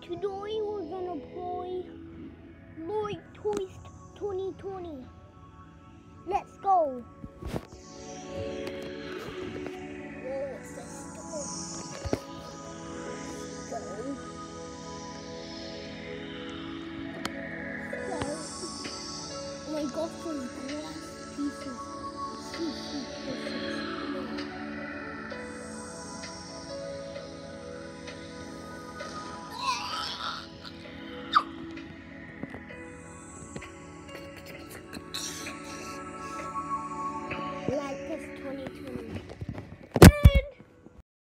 Today we're gonna play Lloyd Twist 2020. Let's go. Whoa, it's a storm. Go. Oh my God, some glass pieces.